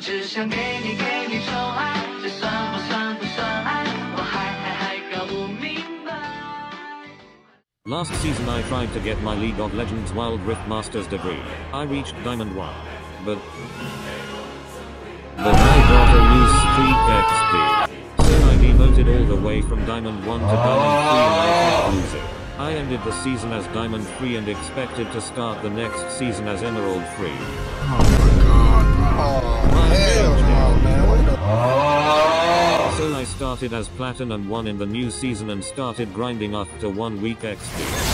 只想给你宠爱，这算不算爱？我还搞不明白。 Last season I tried to get my League of Legends Wild Rift Master's degree. I reached Diamond 1. But I got a new streak XP. So I demoted all the way from Diamond 1 to Diamond 3 and I can't lose it. I ended the season as Diamond 3 and expected to start the next season as Emerald 3. Oh my god. Oh, hell no, man. What the... So I started as Platinum 1 in the new season and started grinding up to 1 week XP.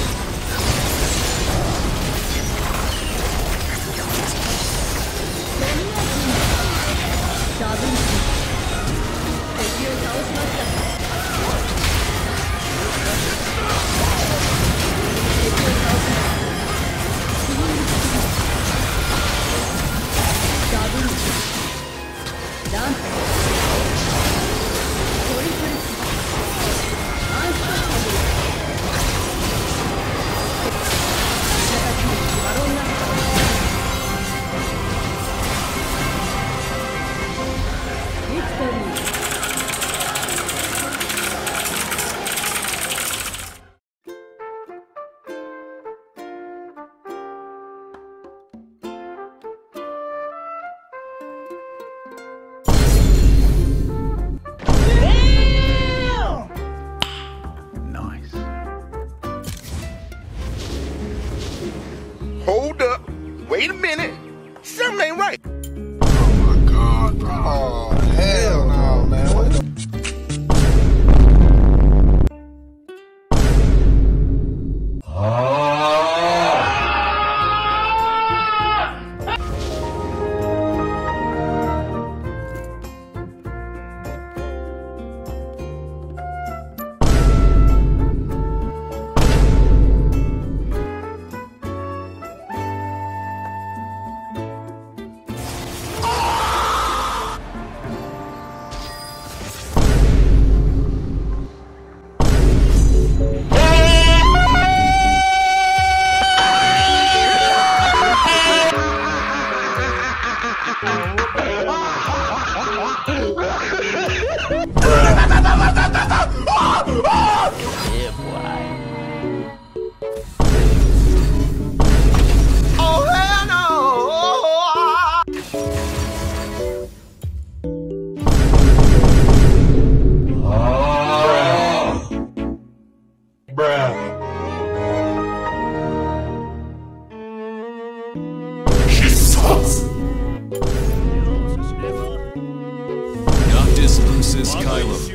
Hold up. Wait a minute. Something ain't right. Oh my god, bro. Oh, hell no, man. What the... Yeah, boy. Oh, hell no. Bruh. Noctis Lucis Kylo.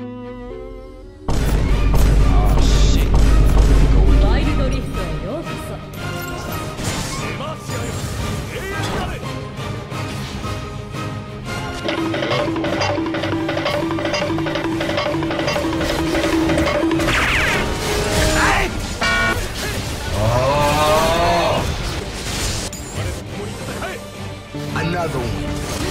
ワイルドリフトへようこそ。 Another one.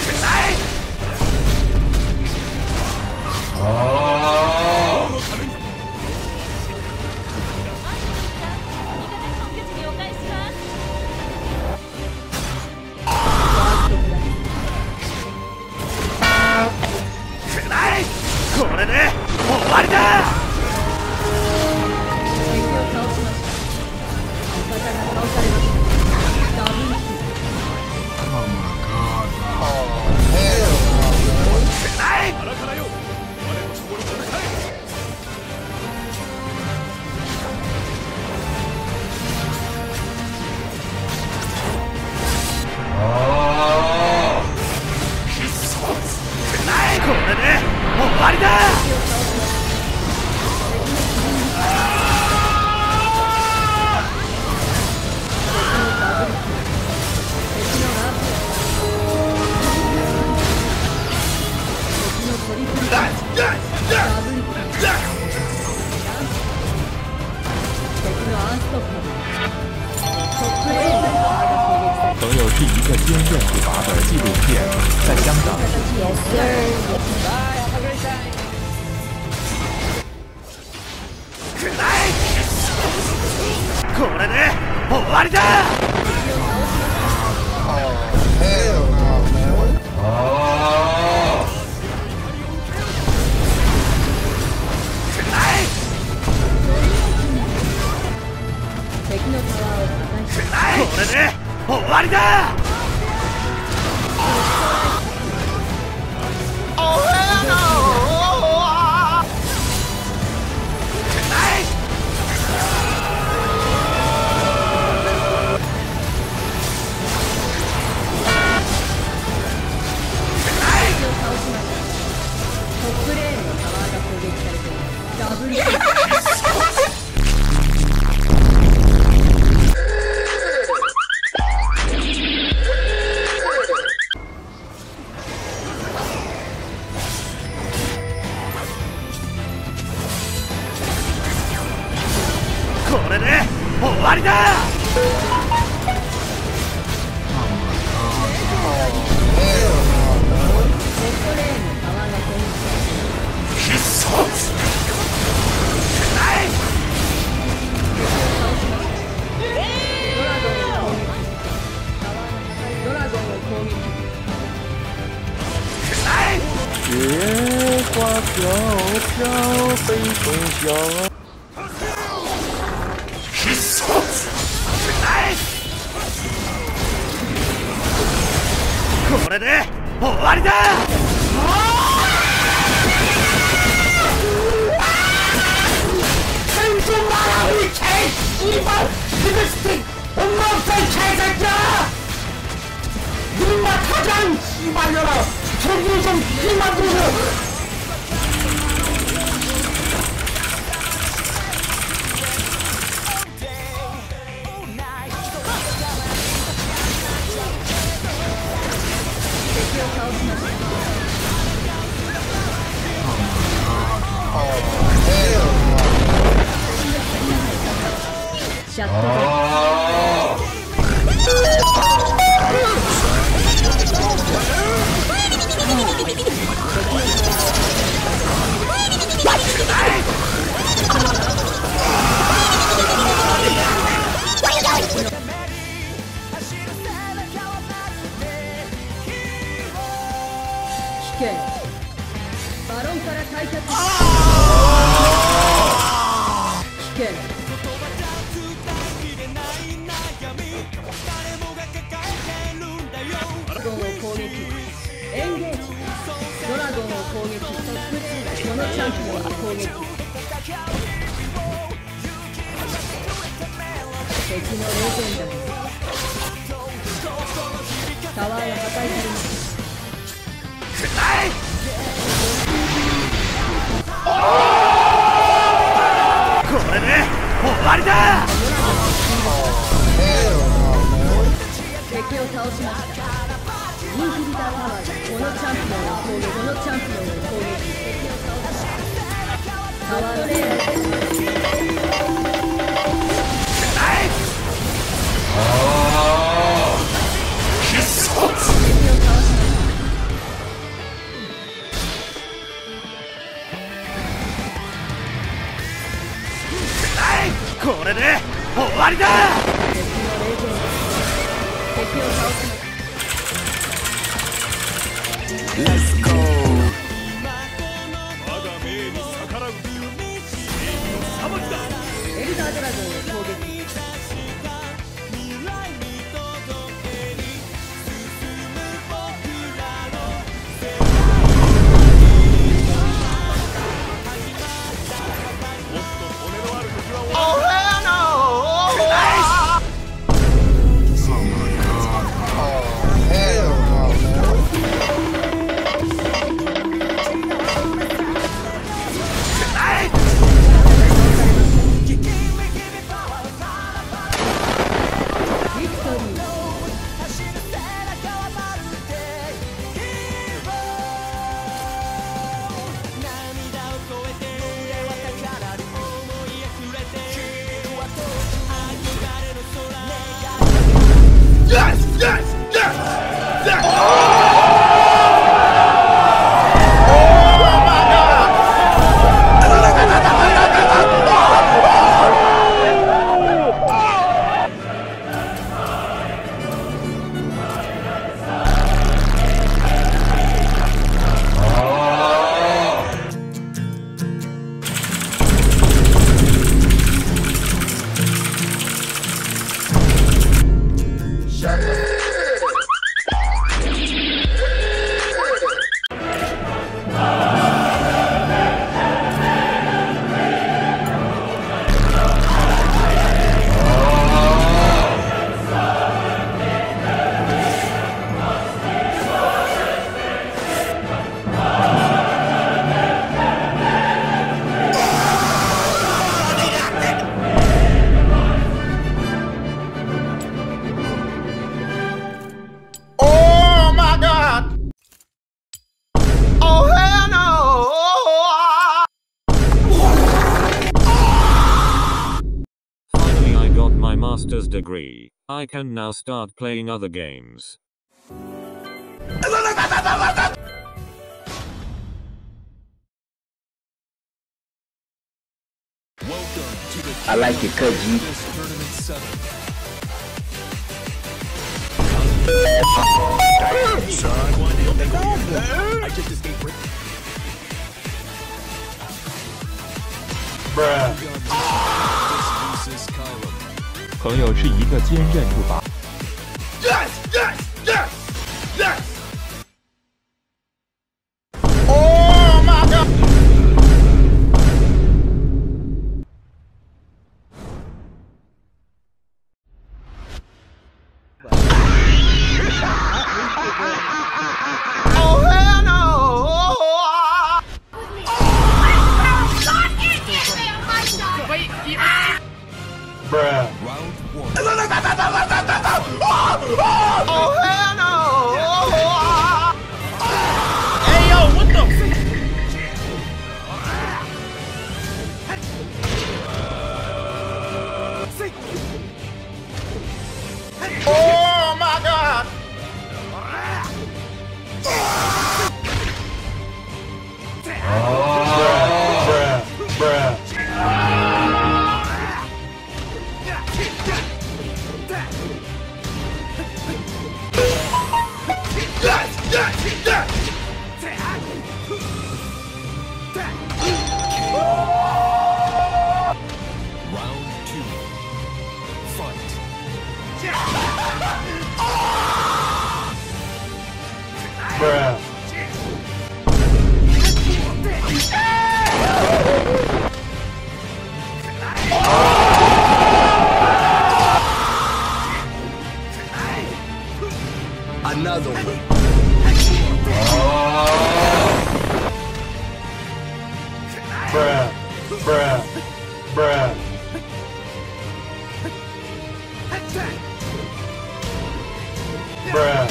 Oh my god, bro. Oh, hell no, man. 曾有第一个坚韧不拔的纪录片在香港。 Yes sir。 これで終わりだ。 Oh, hell no, man. れで終わりだ。 トップレーンのタワーが攻撃されています。ダブルキル。 これで終わりだ。 雪花飘飘，北风萧。 これで終わりだ。 シャットダウン。危険。バロンから退却。危険。ドラゴンを攻撃。エンゲージ。ドラゴンを攻撃。トップレーンこのチャンピオンを攻撃。敵のレジェンダー。タワーが破壊されます。 これで終わりだ。 敵を倒しました。インフィリタータワーがこのチャンピオンを攻撃。このチャンピオンを攻撃。敵を倒しました。タワーレーン。 これで終わりだ。 敵のレジェンド。敵を倒しました。 Let's go. エルダードラゴンを攻撃。 master's degree. I can now start playing other games. I like it, Cudgy. I just escaped. Bruh. 朋友是一个坚韧不拔。 Yes, yes, yes, yes. Oh my god! Oh hell no! Bruh. Oh hell no! Hey yo, what the? Oh my god! Bruh. Yes, yes, yes. Round 2. Fight. Bruh. Another one. Bruh. Bruh. Bruh. Bruh.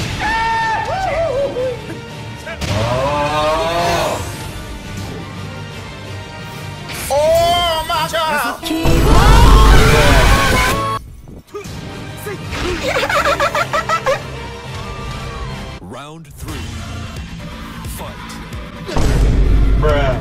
Oh my god! Round 3. Fight. Bruh.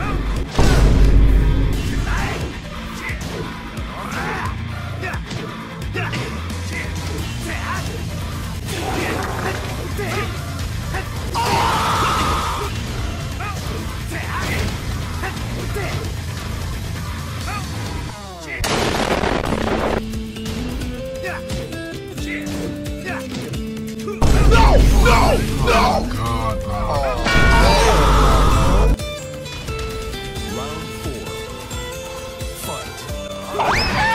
No! God, bro. Round 4. Fight.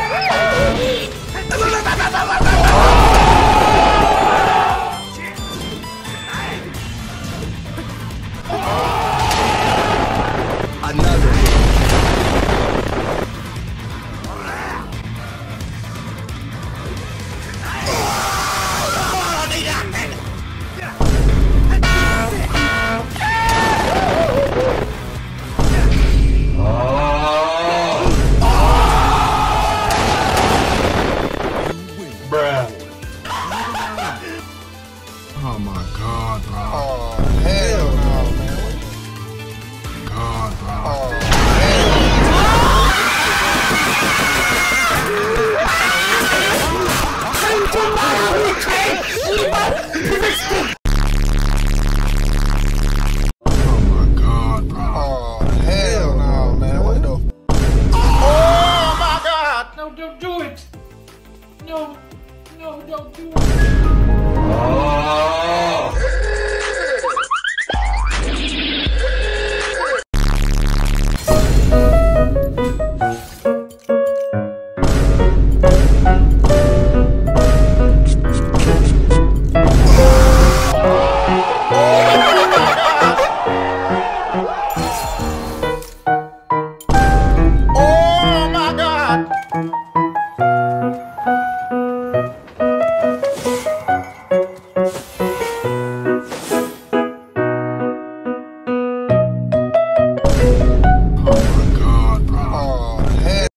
Another one. Bruh. Oh my god, bro. Oh hell no, man! God, bro. Oh Oh my god, bro. Oh hell no, man! What the? Oh my god! No, don't do it. No, don't do it.